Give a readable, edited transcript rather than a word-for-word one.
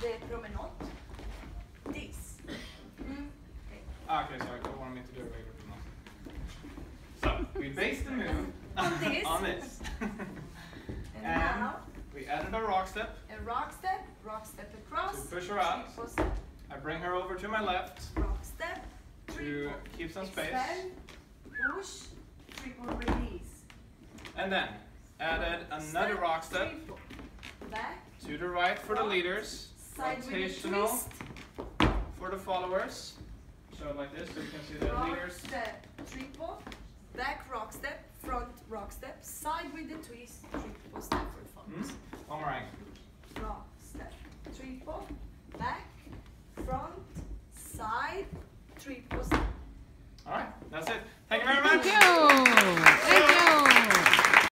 the promenade. This. Okay, sorry, you wanted me to do a regular promenade. So, we based the move on this. on this. And now, we added a rock step. A rock step across. To push her out. I bring her over to my left. Rock step. To keep some space. Expand, push, triple release. And then added another rock step. Triple. Back. To the right for the leaders. Side with a Rotational twist. for the followers. So like this, so you can see the Rock leaders. step, triple. Back rock step, front rock step. Side with the twist, triple.